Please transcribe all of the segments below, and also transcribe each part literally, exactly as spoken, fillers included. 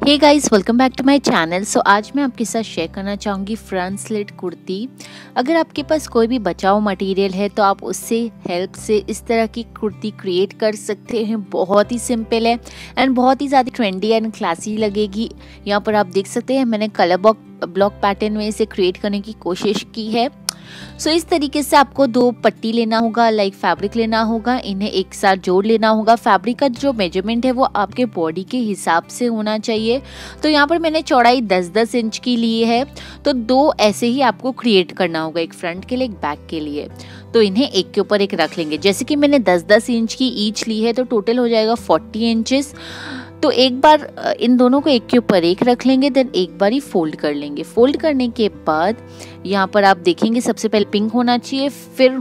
Hey guys, welcome back to my channel. So आज मैं आपके साथ शेयर करना चाहूँगी फ्रंट स्लिट कुर्ती। अगर आपके पास कोई भी बचा हुआ मटेरियल है तो आप उससे हेल्प से इस तरह की कुर्ती क्रिएट कर सकते हैं। बहुत ही सिंपल है एंड बहुत ही ज़्यादा ट्रेंडी एंड क्लासी लगेगी। यहाँ पर आप देख सकते हैं मैंने कलर बॉक ब्लॉक पैटर्न में इसे क्रिएट करने की कोशिश की है। सो so, इस तरीके से आपको दो पट्टी लेना होगा, लाइक फैब्रिक लेना होगा, इन्हें एक साथ जोड़ लेना होगा। फैब्रिक का जो मेजरमेंट है वो आपके बॉडी के हिसाब से होना चाहिए। तो यहाँ पर मैंने चौड़ाई दस दस इंच की ली है। तो दो ऐसे ही आपको क्रिएट करना होगा, एक फ्रंट के लिए एक बैक के लिए। तो इन्हें एक के ऊपर एक रख लेंगे। जैसे कि मैंने दस दस इंच की ईच ली है तो टोटल हो जाएगा फोर्टी इंचेस। तो एक बार इन दोनों को एक के ऊपर एक रख लेंगे, देन एक बार ही फोल्ड कर लेंगे। फोल्ड करने के बाद यहाँ पर आप देखेंगे सबसे पहले पिंक होना चाहिए, फिर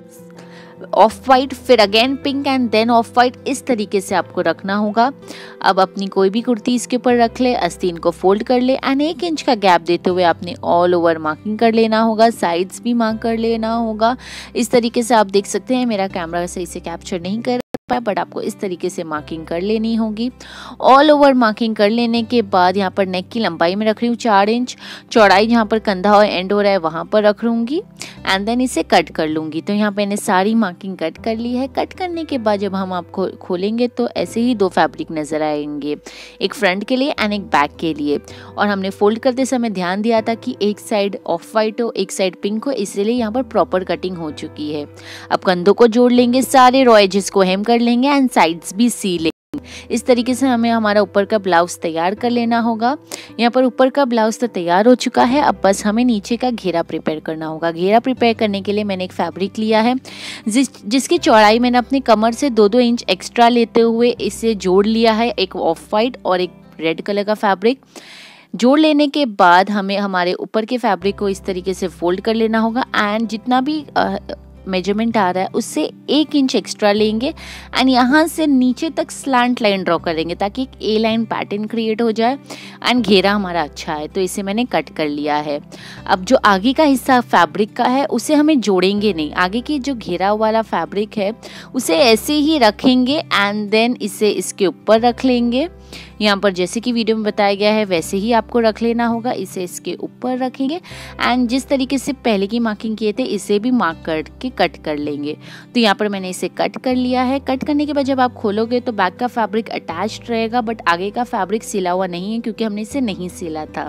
ऑफ वाइट, फिर again pink and then off white. इस तरीके से आपको रखना होगा। अब अपनी कोई भी कुर्ती इसके ऊपर रख ले, आस्तीन को फोल्ड कर ले एंड एक इंच का गैप देते हुए आपने ऑल ओवर मार्किंग कर लेना होगा, साइड्स भी मार्क कर लेना होगा। इस तरीके से आप देख सकते हैं मेरा कैमरा सही से कैप्चर नहीं कर बट आपको इस तरीके से मार्किंग कर लेनी होगी। ऑल ओवर मार्किंग कर लेने के बाद यहाँ पर नेक की लंबाई में रख रही हूँ चार इंच, चौड़ाई जहाँ पर कंधा और एंड हो रहा है वहाँ पर रख लूँगी एंड देन इसे कट कर लूँगी। तो यहाँ पे मैंने सारी मार्किंग कट कर ली है। कट करने के बाद जब हम आपको खोलेंगे तो ऐसे ही दो फैब्रिक नज़र आएंगे, एक फ्रंट के लिए एंड एक बैक के लिए। और हमने फोल्ड करते समय ध्यान दिया था कि एक साइड ऑफ वाइट हो एक साइड पिंक हो, इसलिए यहाँ पर प्रॉपर कटिंग हो चुकी है। अब कंधों को जोड़ लेंगे, सारे रॉ एजेस को हेम कर लेंगे एंड साइड्स भी सी लेंगे। इस तरीके से हमें हमारा ऊपर का ब्लाउज तैयार कर लेना होगा। यहाँ पर ऊपर का ब्लाउज तो तैयार हो चुका है। अब बस हमें नीचे का घेरा प्रिपेयर करना होगा। घेरा प्रिपेयर करने के लिए मैंने एक फैब्रिक लिया है जिस जिसकी चौड़ाई मैंने अपनी कमर से दो दो इंच एक्स्ट्रा लेते हुए इसे जोड़ लिया है। एक ऑफ वाइट और एक रेड कलर का फैब्रिक जोड़ लेने के बाद हमें हमारे ऊपर के फैब्रिक को इस तरीके से फोल्ड कर लेना होगा एंड जितना भी आ, मेजरमेंट आ रहा है उससे एक इंच एक्स्ट्रा लेंगे एंड यहाँ से नीचे तक स्लैंट लाइन ड्रॉ करेंगे ताकि एक ए लाइन पैटर्न क्रिएट हो जाए एंड घेरा हमारा अच्छा है। तो इसे मैंने कट कर लिया है। अब जो आगे का हिस्सा फैब्रिक का है उसे हमें जोड़ेंगे नहीं, आगे की जो घेरा वाला फैब्रिक है उसे ऐसे ही रखेंगे एंड देन इसे इसके ऊपर रख लेंगे। यहाँ पर जैसे कि वीडियो में बताया गया है वैसे ही आपको रख लेना होगा। इसे इसके ऊपर रखेंगे एंड जिस तरीके से पहले की मार्किंग किए थे इसे भी मार्क करके कट कर लेंगे। तो यहाँ पर मैंने इसे कट कर लिया है। कट करने के बाद जब आप खोलोगे तो बैक का फैब्रिक अटैच्ड रहेगा बट आगे का फैब्रिक सिला हुआ नहीं है क्योंकि हमने इसे नहीं सिला था।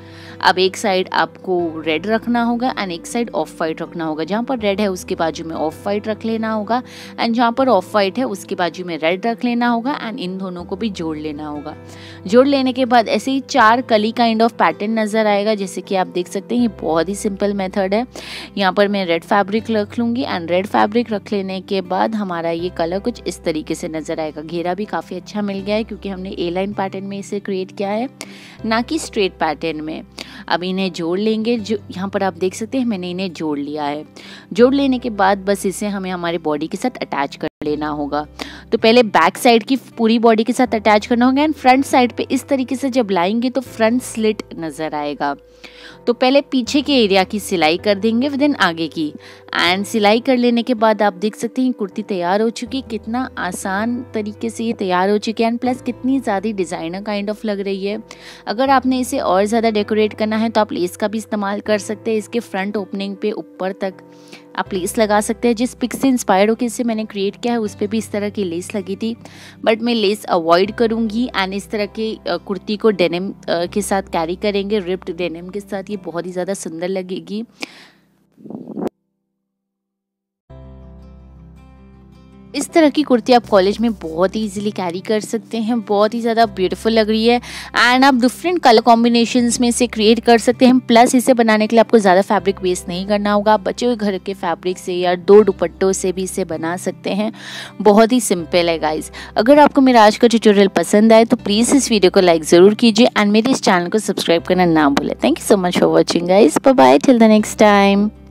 अब एक साइड आपको रेड रखना होगा एंड एक साइड ऑफ वाइट रखना होगा। जहाँ पर रेड है उसके बाजू में ऑफ वाइट रख लेना होगा एंड जहाँ पर ऑफ वाइट है उसके बाजू में रेड रख लेना होगा एंड इन दोनों को भी जोड़ लेना होगा। जोड़ लेने के बाद ऐसे ही चार कली काइंड ऑफ पैटर्न नज़र आएगा। जैसे कि आप देख सकते हैं ये बहुत ही सिंपल मेथड है। यहाँ पर मैं रेड फैब्रिक रख लूँगी एंड रेड फैब्रिक रख लेने के बाद हमारा ये कलर कुछ इस तरीके से नज़र आएगा। घेरा भी काफ़ी अच्छा मिल गया है क्योंकि हमने ए लाइन पैटर्न में इसे क्रिएट किया है, ना कि स्ट्रेट पैटर्न में। अब इन्हें जोड़ लेंगे। जो यहाँ पर आप देख सकते हैं मैंने इन्हें जोड़ लिया है। जोड़ लेने के बाद बस इसे हमें हमारे बॉडी के साथ अटैच कर लेना होगा। तो पहले बैक साइड की पूरी बॉडी के साथ अटैच करना होगा एंड फ्रंट साइड पे इस तरीके से जब लाएंगे तो फ्रंट स्लिट नज़र आएगा। तो पहले पीछे के एरिया की सिलाई कर देंगे देन आगे की एंड सिलाई कर लेने के बाद आप देख सकते हैं कुर्ती तैयार हो चुकी। कितना आसान तरीके से ये तैयार हो चुकी है एंड प्लस कितनी ज़्यादा डिज़ाइनर काइंड ऑफ लग रही है। अगर आपने इसे और ज़्यादा डेकोरेट करना है तो आप लेस का भी इस्तेमाल कर सकते हैं। इसके फ्रंट ओपनिंग पे ऊपर तक आप लेस लगा सकते हैं। जिस पिक से इंस्पायर्ड होकर इसे मैंने क्रिएट किया है उस पर भी इस तरह की लेस लगी थी बट मैं लेस अवॉइड करूँगी एंड इस तरह के कुर्ती को डेनिम के साथ कैरी करेंगे, रिप्ड डेनिम के साथ। ये बहुत ही ज़्यादा सुंदर लगेगी। इस तरह की कुर्ती आप कॉलेज में बहुत ही इजीली कैरी कर सकते हैं। बहुत ही ज़्यादा ब्यूटीफुल लग रही है एंड आप डिफरेंट कलर कॉम्बिनेशंस में इसे क्रिएट कर सकते हैं। प्लस इसे बनाने के लिए आपको ज़्यादा फैब्रिक वेस्ट नहीं करना होगा। आप बचे हुए घर के फैब्रिक से या दो दुपट्टों से भी इसे बना सकते हैं। बहुत ही सिंपल है गाइज। अगर आपको मेरा आज का ट्यूटोरियल पसंद आए तो प्लीज़ इस वीडियो को लाइक ज़रूर कीजिए एंड मेरे इस चैनल को सब्सक्राइब करना ना भूलें। Thank you so much for watching guys. Bye bye till the next time.